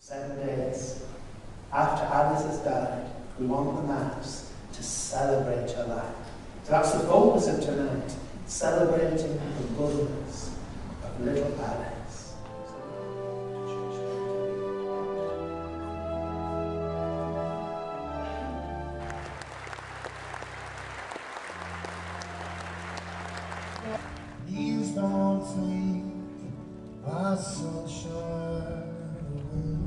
7 days after Alice has died, we want the mass to celebrate her life. So that's the focus of tonight, celebrating the goodness of little Alice. Please don't take my sunshine away.